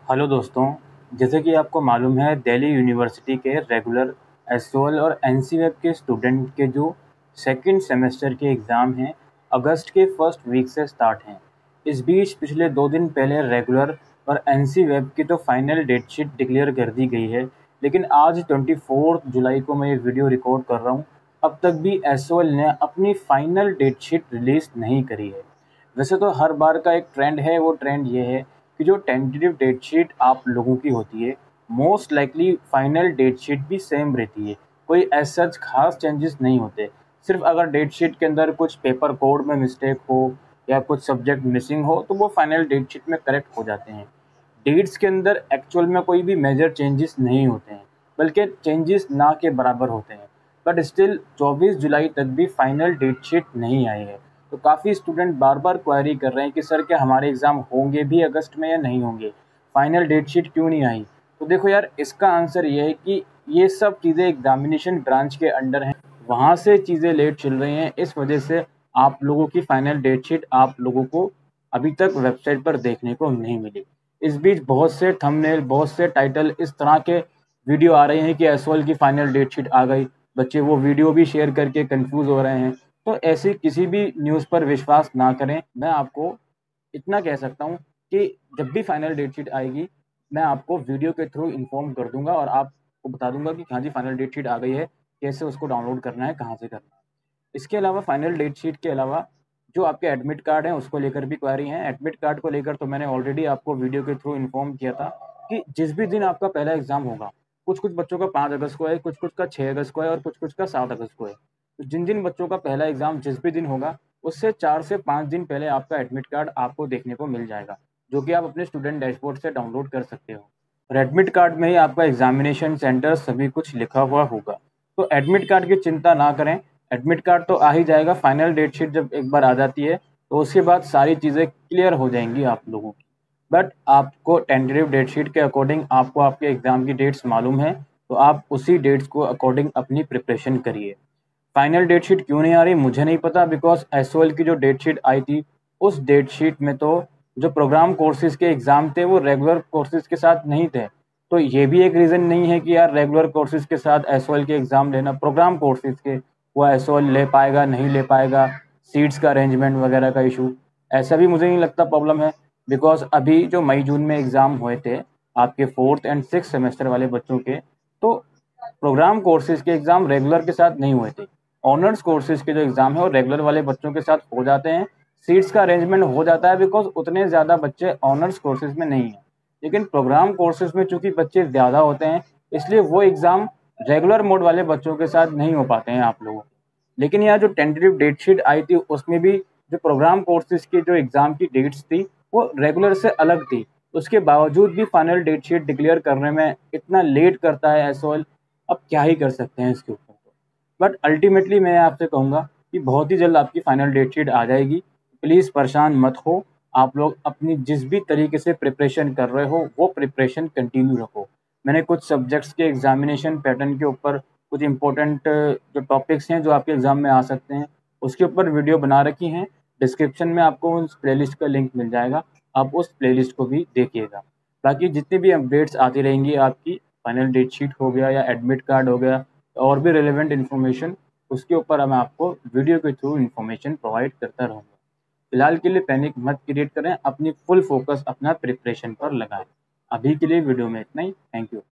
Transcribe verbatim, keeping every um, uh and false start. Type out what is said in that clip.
Hello दोस्तों, जैसे कि आपको मालूम है दिल्ली यूनिवर्सिटी के रेगुलर एसओएल और एनसीवेब के स्टूडेंट के जो सेकंड सेमेस्टर के एग्ज़ाम हैं अगस्त के फर्स्ट वीक से स्टार्ट हैं। इस बीच पिछले दो दिन पहले रेगुलर और एनसीवेब की तो फाइनल डेट शीट डिक्लेयर कर दी गई है, लेकिन आज चौबीस जुलाई को मैं ये वीडियो रिकॉर्ड कर रहा हूँ। अब तक भी एसओएल ने अपनी फाइनल डेट शीट रिलीज़ नहीं करी है। वैसे तो हर बार का एक ट्रेंड है, वो ट्रेंड ये है कि जो टेंटेटिव डेट शीट आप लोगों की होती है, most likely final date sheet भी सेम रहती है। कोई एज सच खास चेंजेस नहीं होते। सिर्फ अगर डेट शीट के अंदर कुछ पेपर कोड में मिस्टेक हो या कुछ सब्जेक्ट मिसिंग हो तो वो फाइनल डेट शीट में करेक्ट हो जाते हैं। डेट्स के अंदर एक्चुअल में कोई भी मेजर चेंजेस नहीं होते हैं, बल्कि चेंजेस ना के बराबर होते हैं। बट स्टिल चौबीस जुलाई तक भी फाइनल डेट शीट नहीं आई है। तो काफ़ी स्टूडेंट बार बार क्वेरी कर रहे हैं कि सर क्या हमारे एग्ज़ाम होंगे भी अगस्त में या नहीं होंगे, फाइनल डेट शीट क्यों नहीं आई। तो देखो यार, इसका आंसर ये है कि ये सब चीज़ें एग्जामिनेशन ब्रांच के अंडर हैं, वहाँ से चीज़ें लेट चल रही हैं। इस वजह से आप लोगों की फाइनल डेट शीट आप लोगों को अभी तक वेबसाइट पर देखने को नहीं मिली। इस बीच बहुत से थंबनेल, बहुत से टाइटल इस तरह के वीडियो आ रहे हैं कि एसओएल की फाइनल डेट शीट आ गई। बच्चे वो वीडियो भी शेयर करके कंफ्यूज हो रहे हैं। तो ऐसी किसी भी न्यूज़ पर विश्वास ना करें। मैं आपको इतना कह सकता हूँ कि जब भी फाइनल डेट शीट आएगी, मैं आपको वीडियो के थ्रू इन्फॉर्म कर दूंगा और आपको बता दूंगा कि हाँ जी फाइनल डेट शीट आ गई है, कैसे उसको डाउनलोड करना है, कहाँ से करना है। इसके अलावा फाइनल डेट शीट के अलावा जो आपके एडमिट कार्ड हैं उसको लेकर भी क्वेरी हैं। एडमिट कार्ड को लेकर तो मैंने ऑलरेडी आपको वीडियो के थ्रू इन्फॉर्म किया था कि जिस भी दिन आपका पहला एग्जाम होगा, कुछ कुछ बच्चों का पाँच अगस्त को है, कुछ कुछ का छः अगस्त को है और कुछ कुछ का सात अगस्त को है। तो जिन जिन बच्चों का पहला एग्जाम जिस भी दिन होगा, उससे चार से पाँच दिन पहले आपका एडमिट कार्ड आपको देखने को मिल जाएगा, जो कि आप अपने स्टूडेंट डैशबोर्ड से डाउनलोड कर सकते हो। और एडमिट कार्ड में ही आपका एग्जामिनेशन सेंटर सभी कुछ लिखा हुआ होगा। तो एडमिट कार्ड की चिंता ना करें, एडमिट कार्ड तो आ ही जाएगा। फाइनल डेट शीट जब एक बार आ जाती है तो उसके बाद सारी चीज़ें क्लियर हो जाएंगी आप लोगों की। बट आपको टेंटेटिव डेट शीट के अकॉर्डिंग आपको आपके एग्ज़ाम की डेट्स मालूम है, तो आप उसी डेट्स को अकॉर्डिंग अपनी प्रिपरेशन करिए। फाइनल डेट शीट क्यों नहीं आ रही मुझे नहीं पता, बिकॉज एसओएल की जो डेट शीट आई थी उस डेट शीट में तो जो प्रोग्राम कोर्सेज के एग्ज़ाम थे वो रेगुलर कोर्सेज के साथ नहीं थे। तो ये भी एक रीज़न नहीं है कि यार रेगुलर कोर्सेज के साथ एसओएल के एग्ज़ाम लेना, प्रोग्राम कोर्सेज के वो एसओएल ले पाएगा नहीं ले पाएगा, सीट्स का अरेंजमेंट वगैरह का इशू, ऐसा भी मुझे नहीं लगता प्रॉब्लम है। बिकॉज अभी जो मई जून में एग्ज़ाम हुए थे आपके फोर्थ एंड सिक्स सेमेस्टर वाले बच्चों के, तो प्रोग्राम कोर्सेज के एग्ज़ाम रेगुलर के साथ नहीं हुए थे। ऑनर्स कोर्सेज के जो एग्ज़ाम है वो रेगुलर वाले बच्चों के साथ हो जाते हैं, सीट्स का अरेंजमेंट हो जाता है, बिकॉज उतने ज़्यादा बच्चे ऑनर्स कोर्सेज में नहीं हैं। लेकिन प्रोग्राम कोर्सेज में चूंकि बच्चे ज़्यादा होते हैं, इसलिए वो एग्ज़ाम रेगुलर मोड वाले बच्चों के साथ नहीं हो पाते हैं आप लोगों के। लेकिन यहाँ जो टेंटेटिव डेट शीट आई थी उसमें भी जो प्रोग्राम कोर्सेज की जो एग्ज़ाम की डेट्स थी वो रेगुलर से अलग थी। उसके बावजूद भी फाइनल डेट शीट डिक्लेयर करने में इतना लेट करता है एसओएल। अब क्या ही कर सकते हैं इसके ऊपर। बट अल्टीमेटली मैं आपसे कहूँगा कि बहुत ही जल्द आपकी फाइनल डेट शीट आ जाएगी। प्लीज़ परेशान मत हो। आप लोग अपनी जिस भी तरीके से प्रिपरेशन कर रहे हो वो प्रिपरेशन कंटिन्यू रखो। मैंने कुछ सब्जेक्ट्स के एग्जामिनेशन पैटर्न के ऊपर कुछ इंपॉर्टेंट जो टॉपिक्स हैं जो आपके एग्ज़ाम में आ सकते हैं उसके ऊपर वीडियो बना रखी हैं। डिस्क्रिप्शन में आपको उस प्लेलिस्ट का लिंक मिल जाएगा, आप उस प्लेलिस्ट को भी देखिएगा। बाकी जितनी भी अपडेट्स आती रहेंगी, आपकी फाइनल डेट शीट हो गया या एडमिट कार्ड हो गया और भी रिलेवेंट इन्फॉर्मेशन, उसके ऊपर मैं आपको वीडियो के थ्रू इन्फॉर्मेशन प्रोवाइड करता रहूँगा। फिलहाल के लिए पैनिक मत क्रिएट करें, अपनी फुल फोकस अपना प्रिपरेशन पर लगाएं। अभी के लिए वीडियो में इतना ही। Thank you.